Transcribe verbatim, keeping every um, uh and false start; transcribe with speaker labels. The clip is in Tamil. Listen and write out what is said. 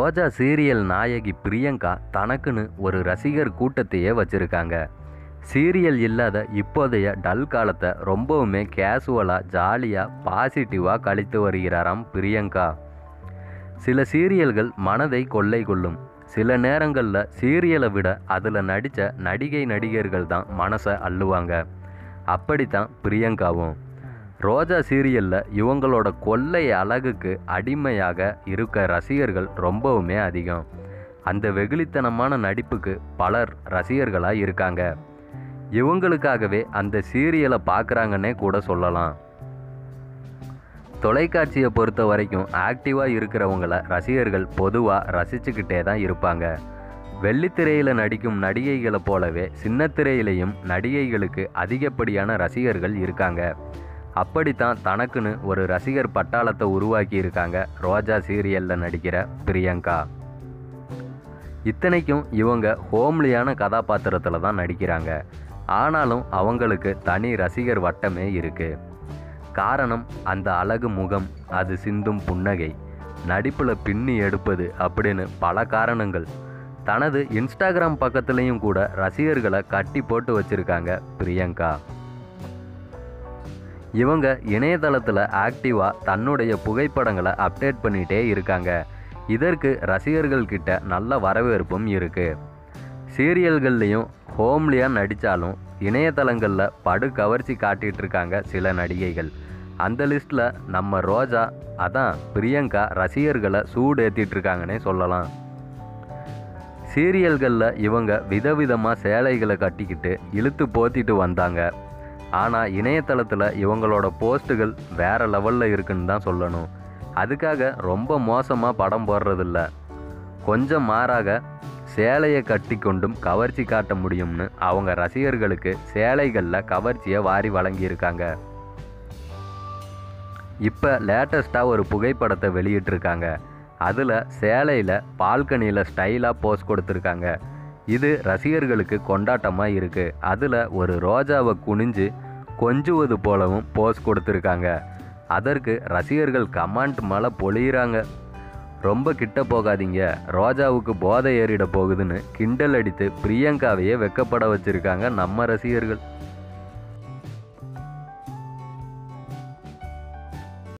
Speaker 1: ரோஜா சீரியல் நாயகி பிரியங்கா தனக்குன்னு ஒரு ரசிகர் கூட்டத்தையே வச்சுருக்காங்க. சீரியல் இல்லாத இப்போதைய டல் காலத்தை ரொம்பவுமே கேஷுவலாக ஜாலியாக பாசிட்டிவாக கழித்து வருகிறாராம் பிரியங்கா. சில சீரியல்கள் மனதை கொள்ளை கொள்ளும். சில நேரங்களில் சீரியலை விட அதில் நடித்த நடிகை நடிகர்கள் தான் மனசை அள்ளுவாங்க. அப்படித்தான் பிரியங்காவும். ரோஜா சீரியலில் இவங்களோட கொள்ளை அழகுக்கு அடிமையாக இருக்க ரசிகர்கள் ரொம்பவுமே அதிகம். அந்த வெகுளித்தனமான நடிப்புக்கு பலர் ரசிகர்களாக இருக்காங்க. இவங்களுக்காகவே அந்த சீரியலை பார்க்குறாங்கன்னே கூட சொல்லலாம். தொலைக்காட்சியை பொறுத்த வரைக்கும் ஆக்டிவாக இருக்கிறவங்கள ரசிகர்கள் பொதுவாக ரசிச்சுக்கிட்டே தான் இருப்பாங்க. வெள்ளித்திரையில் நடிக்கும் நடிகைகளை போலவே சின்னத்திரையிலையும் நடிகைகளுக்கு அதிகப்படியான ரசிகர்கள் இருக்காங்க. அப்படித்தான் தனக்குன்னு ஒரு ரசிகர் பட்டாளத்தை உருவாக்கி இருக்காங்க ரோஜா சீரியலில் நடிக்கிற பிரியங்கா. இத்தனைக்கும் இவங்க ஹோம்லியான கதாபாத்திரத்தில் தான் நடிக்கிறாங்க. ஆனாலும் அவங்களுக்கு தனி ரசிகர் வட்டமே இருக்குது. காரணம் அந்த அழகு முகம், அது சிந்தும் புன்னகை, நடிப்பில் பின்னி எடுப்பது அப்படின்னு பல காரணங்கள். தனது இன்ஸ்டாகிராம் பக்கத்துலேயும் கூட ரசிகர்களை கட்டி போட்டு வச்சுருக்காங்க பிரியங்கா. இவங்க இணையதளத்தில் ஆக்டிவாக தன்னுடைய புகைப்படங்களை அப்டேட் பண்ணிகிட்டே இருக்காங்க. இதற்கு ரசிகர்கள்கிட்ட நல்ல வரவேற்பும் இருக்குது. சீரியல்கள்லேயும் ஹோம்லியாக நடித்தாலும் இணையதளங்களில் படு கவர்ச்சி காட்டிகிட்டு இருக்காங்க சில நடிகைகள். அந்த லிஸ்ட்டில் நம்ம ரோஜா, அதான் பிரியங்கா ரசிகர்களை சூடு ஏற்றிட்டு இருக்காங்கன்னே சொல்லலாம். சீரியல்களில் இவங்க விதவிதமாக சேலைகளை கட்டிக்கிட்டு இழுத்து போத்திட்டு வந்தாங்க. ஆனால் இணையதளத்தில் இவங்களோட போஸ்ட்டுகள் வேறு லெவலில் இருக்குன்னு தான் சொல்லணும். அதுக்காக ரொம்ப மோசமாக படம் போடுறதில்ல, கொஞ்சம் மாறாக சேலையை கட்டி கொண்டும் கவர்ச்சி காட்ட முடியும்னு அவங்க ரசிகர்களுக்கு சேலைகளில் கவர்ச்சியை வாரி வழங்கியிருக்காங்க. இப்போ லேட்டஸ்ட்டாக ஒரு புகைப்படத்தை வெளியிட்டிருக்காங்க. அதில் சேலையில் பால்கனியில் ஸ்டைலாக போஸ் கொடுத்துருக்காங்க. இது ரசிகர்களுக்கு கொண்டாட்டமாக இருக்குது. அதில் ஒரு ரோஜாவை குனிஞ்சு கொஞ்சுவது போலவும் போஸ் கொடுத்துருக்காங்க. அதற்கு ரசிகர்கள் கமெண்ட் மழை பொழியிறாங்க. ரொம்ப கிட்ட போகாதீங்க, ரோஜாவுக்கு போதை ஏறிட போகுதுன்னு கிண்டல் அடித்து பிரியங்காவையே வெக்கப்பட வச்சுருக்காங்க நம்ம ரசிகர்கள்.